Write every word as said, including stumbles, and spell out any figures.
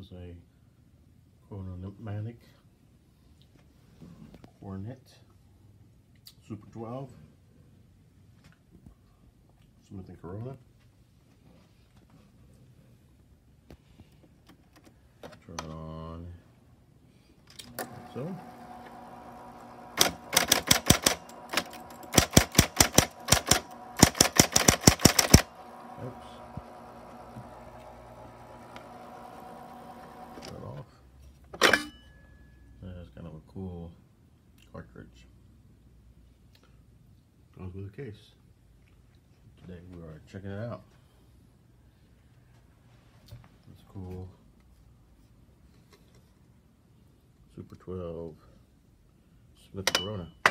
is a Chronomatic Coronet Super twelve Smith and Corona. Turn it on like so. Oops. Turn it off. That's kind of a cool cartridge. Goes with the case. Today we are checking it out. It's cool. Super twelve Smith Corona.